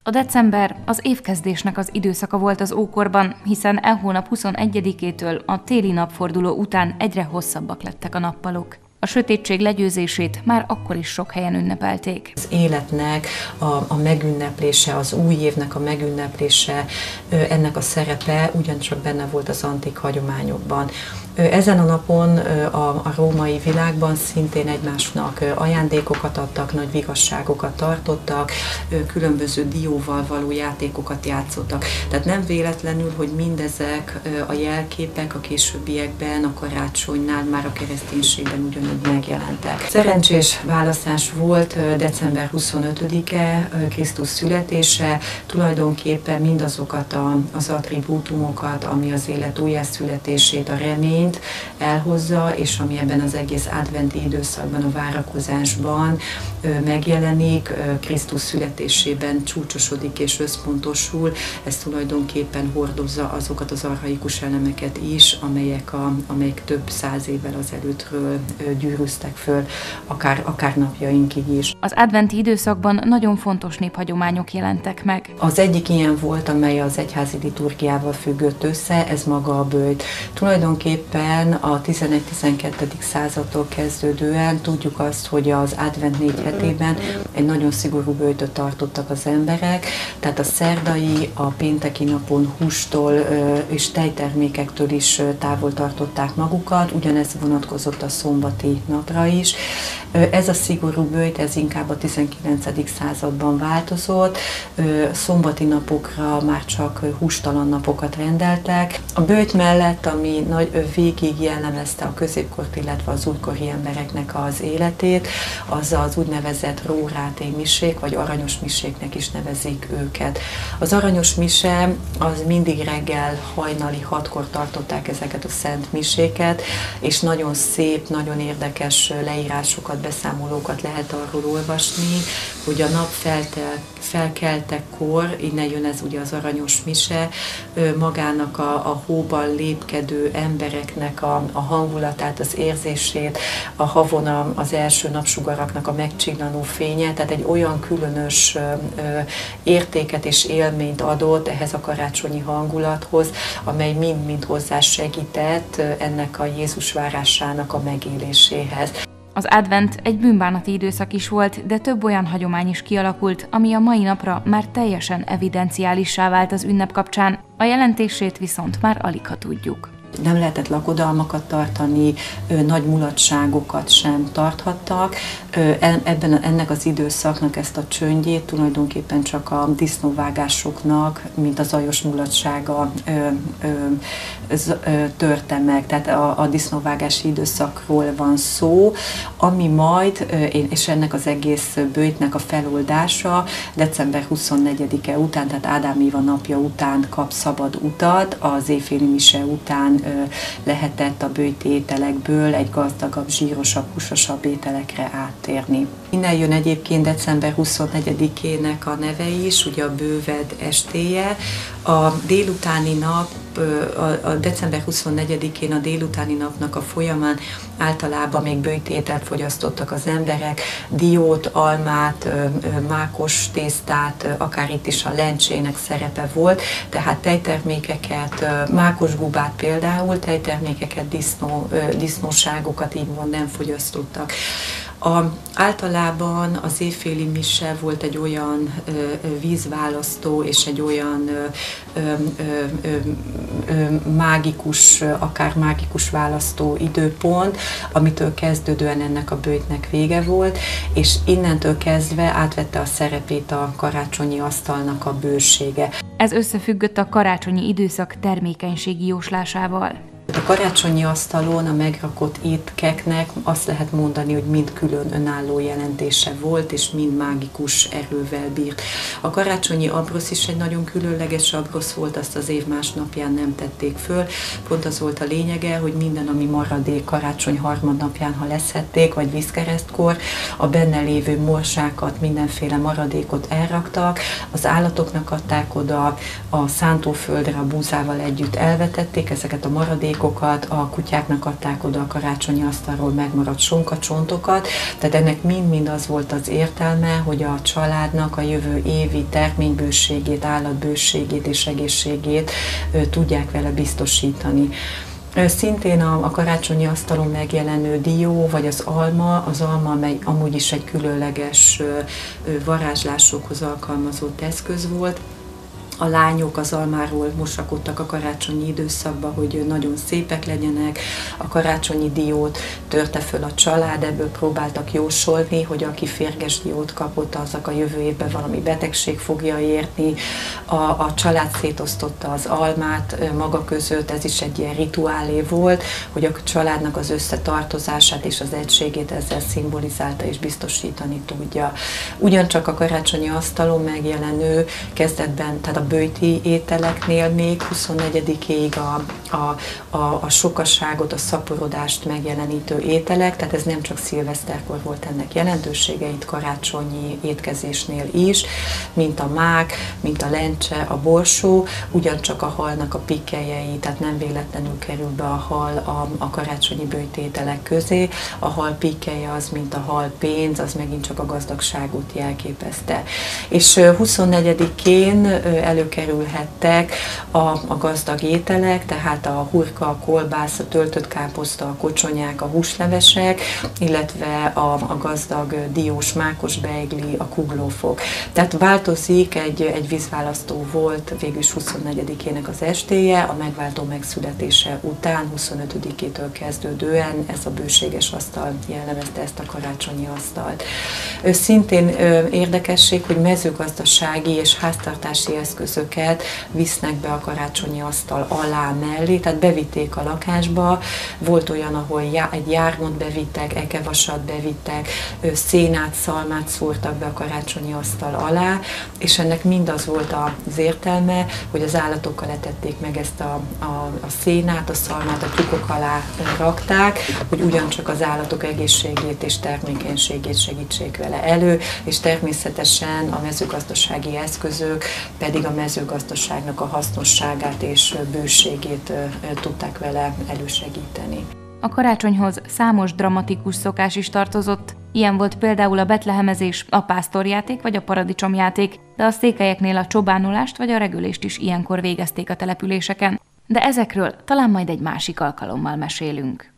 A december az évkezdésnek az időszaka volt az ókorban, hiszen e hónap 21-től a téli napforduló után egyre hosszabbak lettek a nappalok. A sötétség legyőzését már akkor is sok helyen ünnepelték. Az életnek a megünneplése, az új évnek a megünneplése, ennek a szerepe ugyancsak benne volt az antik hagyományokban. Ezen a napon a római világban szintén egymásnak ajándékokat adtak, nagy vigasságokat tartottak, különböző dióval való játékokat játszottak. Tehát nem véletlenül, hogy mindezek a jelképek a későbbiekben, a karácsonynál, már a kereszténységben ugyanúgy megjelentek. Szerencsés választás volt december 25-e, Krisztus születése, tulajdonképpen mindazokat az attribútumokat, ami az élet újjászületését, a reményt elhozza, és ami ebben az egész adventi időszakban, a várakozásban megjelenik, Krisztus születésében csúcsosodik és összpontosul, ez tulajdonképpen hordozza azokat az archaikus elemeket is, amelyek több száz évvel azelőttről gyűrűztek föl, akár napjainkig is. Az adventi időszakban nagyon fontos néphagyományok jelentek meg. Az egyik ilyen volt, amely az egyházi liturgiával függött össze, ez maga a böjt. Tulajdonképpen a 11-12. századtól kezdődően tudjuk azt, hogy az advent 4 hetében egy nagyon szigorú böjtöt tartottak az emberek, tehát a szerdai, a pénteki napon hústól és tejtermékektől is távol tartották magukat, ugyanez vonatkozott a szombati napra is. Ez a szigorú böjt, ez inkább a 19. században változott, szombati napokra már csak hústalan napokat rendeltek. A böjt mellett, ami végig jellemezte a középkort, illetve az újkori embereknek az életét, az az úgynevezett róráté misék, vagy aranyos miséknek is nevezik őket. Az aranyos mise az mindig reggel hajnali 6-kor tartották ezeket a szent miséket, és nagyon szép, nagyon érdekes leírásokat, beszámolókat lehet arról olvasni, hogy a nap felkeltekor, innen jön ez ugye az aranyos mise, magának a hóban lépkedő embereknek a hangulatát, az érzését, a havon az első napsugaraknak a megcsillanó fénye, tehát egy olyan különös értéket és élményt adott ehhez a karácsonyi hangulathoz, amely mind-mind hozzá segített ennek a Jézus várásának a megéléséhez. Az advent egy bűnbánati időszak is volt, de több olyan hagyomány is kialakult, ami a mai napra már teljesen evidenciálissá vált az ünnep kapcsán, a jelentését viszont már aligha tudjuk. Nem lehetett lakodalmakat tartani, nagy mulatságokat sem tarthattak. Ennek az időszaknak ezt a csöndjét tulajdonképpen csak a disznóvágásoknak, mint a zajos mulatsága törte meg. Tehát a disznóvágási időszakról van szó, ami majd, és ennek az egész böjtnek a feloldása december 24-e után, tehát Ádám Éva napja után kap szabad utat, az éjféli mise után lehetett a böjti ételekből egy gazdagabb, zsírosabb, húsosabb ételekre áttérni. Innen jön egyébként december 24-ének a neve is, ugye a bőved estéje. A délutáni nap, a december 24-én a délutáni napnak a folyamán általában még böjtételt fogyasztottak az emberek, diót, almát, mákos tésztát, akár itt is a lencsének szerepe volt, tehát tejtermékeket, mákos gubát például, tejtermékeket, disznóságokat így van nem fogyasztottak. Általában az évféli mise volt egy olyan vízválasztó és egy olyan mágikus, akár mágikus választó időpont, amitől kezdődően ennek a böjtnek vége volt, és innentől kezdve átvette a szerepét a karácsonyi asztalnak a bősége. Ez összefüggött a karácsonyi időszak termékenységi jóslásával. A karácsonyi asztalon a megrakott étkeknek azt lehet mondani, hogy mind külön önálló jelentése volt, és mind mágikus erővel bírt. A karácsonyi abrosz is egy nagyon különleges abrosz volt, azt az év másnapján nem tették föl. Pont az volt a lényege, hogy minden, ami maradék karácsony harmadnapján, ha leszhették, vagy vízkeresztkor, a benne lévő morsákat, mindenféle maradékot elraktak, az állatoknak adták oda, a szántóföldre a búzával együtt elvetették ezeket a maradékokat, húskokat, a kutyáknak adták oda a karácsonyi asztalról megmaradt sonkacsontokat, tehát ennek mind-mind az volt az értelme, hogy a családnak a jövő évi terménybőségét, állatbőségét és egészségét tudják vele biztosítani. Szintén a karácsonyi asztalon megjelenő dió, vagy az alma, amely amúgy is egy különleges varázslásokhoz alkalmazott eszköz volt. A lányok az almáról mosakodtak a karácsonyi időszakban, hogy nagyon szépek legyenek. A karácsonyi diót törte föl a család, ebből próbáltak jósolni, hogy aki férges diót kapott, azok a jövő évben valami betegség fogja érni. A család szétosztotta az almát maga között, ez is egy ilyen rituálé volt, hogy a családnak az összetartozását és az egységét ezzel szimbolizálta és biztosítani tudja. Ugyancsak a karácsonyi asztalon megjelenő kezdetben, tehát a böjti ételeknél még 24-ig a sokaságot, a szaporodást megjelenítő ételek, tehát ez nem csak szilveszterkor volt ennek jelentősége, itt karácsonyi étkezésnél is, mint a mák, mint a lencse, a borsó, ugyancsak a halnak a pikkeljei, tehát nem véletlenül kerül be a hal a karácsonyi böjti ételek közé. A hal pikkelje az, mint a hal pénz, az megint csak a gazdagságot jelképezte. És 24-én előkerülhettek a gazdag ételek, tehát a hurka, a kolbász, a töltött káposzta, a kocsonyák, a húslevesek, illetve a gazdag diós mákos beigli, a kuglófok. Tehát változik, egy vízválasztó volt végülis 24-ének az estéje, a megváltó megszületése után 25-től kezdődően ez a bőséges asztal jellemezte ezt a karácsonyi asztalt. Szintén érdekesség, hogy mezőgazdasági és háztartási eszközöket visznek be a karácsonyi asztal alá mellé, tehát bevitték a lakásba, volt olyan, ahol egy jármot bevittek, ekevasat bevittek, szénát, szalmát szórtak be a karácsonyi asztal alá, és ennek mind az volt az értelme, hogy az állatokkal etették meg ezt a szénát, a szalmát, a tyúkok alá rakták, hogy ugyancsak az állatok egészségét és termékenységét segítsék vele elő, és természetesen a mezőgazdasági eszközök pedig a mezőgazdaságnak a hasznosságát és bőségét tudták vele elősegíteni. A karácsonyhoz számos dramatikus szokás is tartozott, ilyen volt például a betlehemezés, a pásztorjáték vagy a paradicsomjáték, de a székelyeknél a csobánolást vagy a regölést is ilyenkor végezték a településeken. De ezekről talán majd egy másik alkalommal mesélünk.